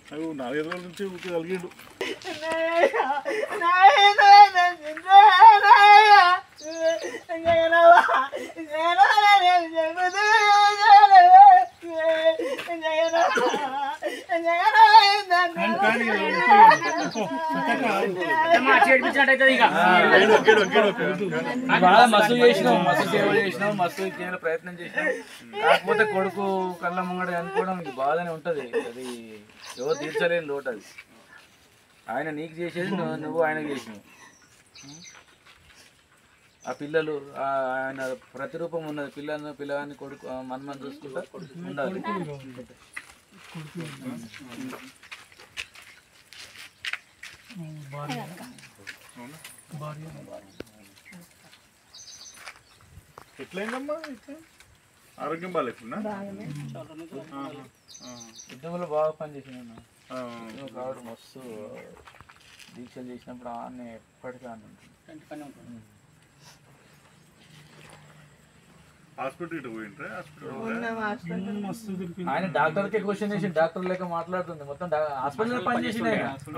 అవి 4 రోజుల నుంచి ఊరికి కలిగిండు. మస్తు చేసినాం, మస్తు సేవ చేసినాం, మస్తు చేయాలి ప్రయత్నం చేసినాం. కాకపోతే కొడుకు కళ్ళ ముంగడ అనుకోవడం ఇది బాధనే ఉంటుంది. అది ఎవరు తీర్చలేని లోటు. అది ఆయన నీకు చేసేది నువ్వు ఆయనకు చేసినావు. ఆ పిల్లలు ఆయన ప్రతిరూపం ఉన్నది. పిల్లగాన్ని కొడుకు మనమని చూసుకుంటా ఉండాలి. ఎట్లయిందమ్మా? ఆరోగ్యం బాగాలేకుండా యుద్ధంలో బాగా పనిచేసిన కావడం మస్తు దీక్షలు చేసినప్పుడు ఆమె ఎప్పటికీ హాస్పిటల్ పోయిండ్రా? ఆయన డాక్టర్కే క్వశ్చన్ చేసి డాక్టర్ లేక మాట్లాడుతుంది. మొత్తం హాస్పిటల్ పనిచేసిన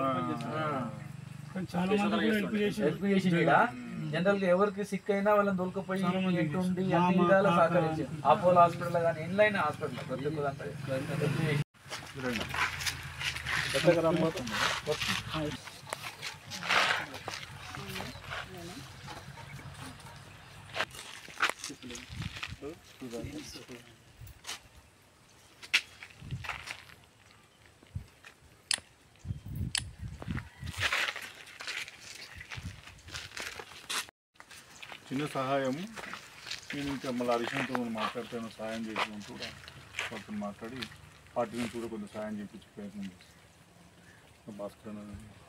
హెల్ప్ చేసి జనరల్ గా ఎవరికి సిక్ అయినా వాళ్ళని దొరికిపోయి ఎట్టుండి అన్ని విధాలు సహకరించారు. అపోలో హాస్పిటల్ కానీ ఎన్లైన్ హాస్పిటల్ ప్రతి చిన్న సహాయం. నేను ఇంకా మళ్ళీ హరీష్తో మాట్లాడుతాను, సహాయం చేసుకుంటూ వాళ్ళతో మాట్లాడి పార్టీ నుంచి కూడా కొంచెం సహాయం చేయించే ప్రయత్నం చేస్తాను. భాస్కర్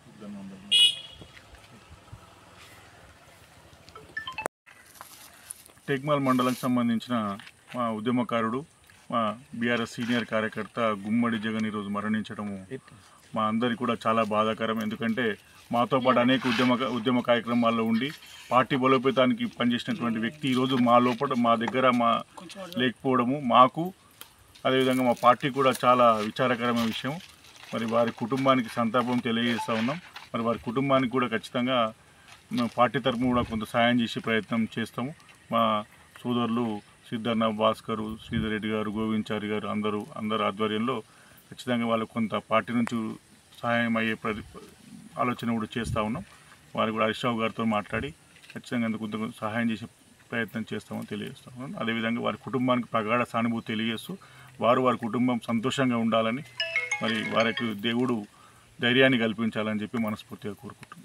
టేక్మాల్ మండలానికి సంబంధించిన మా ఉద్యమకారుడు, మా బీఆర్ఎస్ సీనియర్ కార్యకర్త గుమ్మడి జగన్ ఈరోజు మరణించడము మా అందరికీ కూడా చాలా బాధాకరం. ఎందుకంటే మాతో పాటు అనేక ఉద్యమ కార్యక్రమాల్లో ఉండి పార్టీ బలోపేతానికి పనిచేసినటువంటి వ్యక్తి ఈరోజు మా దగ్గర లేకపోవడము మాకు అదేవిధంగా మా పార్టీ కూడా చాలా విచారకరమైన విషయం. మరి వారి కుటుంబానికి సంతాపం తెలియజేస్తూ ఉన్నాం. మరి వారి కుటుంబానికి కూడా ఖచ్చితంగా మేము పార్టీ తరఫున కూడా కొంత సాయం చేసే ప్రయత్నం చేస్తాము. మా సోదరులు సిద్ధన్న, భాస్కరు, శ్రీధర్ రెడ్డి గారు, గోవించారి గారు అందరు ఆధ్వర్యంలో ఖచ్చితంగా వాళ్ళకు కొంత పార్టీ నుంచి సహాయం అయ్యే ఆలోచన కూడా చేస్తూ ఉన్నాం. వారు కూడా హరీష్ రావు గారితో మాట్లాడి ఖచ్చితంగా అందుకు కొంత సహాయం చేసే ప్రయత్నం చేస్తామని తెలియజేస్తా ఉన్నాను. అదేవిధంగా వారి కుటుంబానికి ప్రగాఢ సానుభూతి తెలియజేస్తూ వారి కుటుంబం సంతోషంగా ఉండాలని, మరి వారికి దేవుడు ధైర్యాన్ని కల్పించాలని చెప్పి మనస్ఫూర్తిగా కోరుకుంటున్నాను.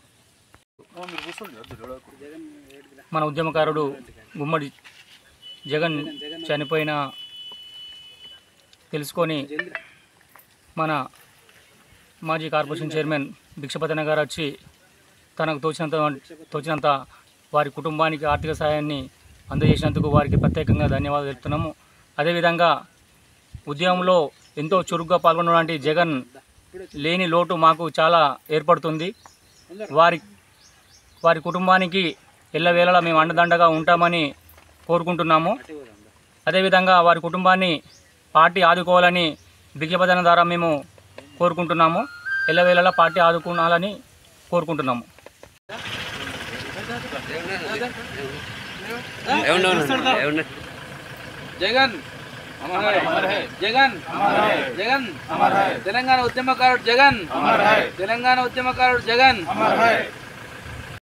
మన ఉద్యమకారుడు గుమ్మడి జగన్ చనిపోయిన తెలుసుకొని మన మాజీ కార్పొరేషన్ చైర్మన్ భిక్షపతన గారు వచ్చి తనకు తోచినంత వారి కుటుంబానికి ఆర్థిక సహాయాన్ని అందజేసినందుకు వారికి ప్రత్యేకంగా ధన్యవాదాలు తెలుపుతున్నాము. అదేవిధంగా ఉద్యమంలో ఎంతో చురుగ్గా పాల్గొన్నటువంటి జగన్ లేని లోటు మాకు చాలా ఏర్పడుతుంది. వారి కుటుంబానికి ఎల్లవేళలా మేము అండదండగా ఉంటామని కోరుకుంటున్నాము. అదేవిధంగా వారి కుటుంబాన్ని పార్టీ ఆదుకోవాలని భిక్షపతన ద్వారా మేము కోరుకుంటున్నాము. ఎల్లవేళలా పార్టీ ఆదుకోవాలని కోరుకుంటున్నాము. జగన్ జగన్ జగన్ తెలంగాణ ఉద్యమకారుడు జగన్ తెలంగాణ ఉద్యమకారుడు జగన్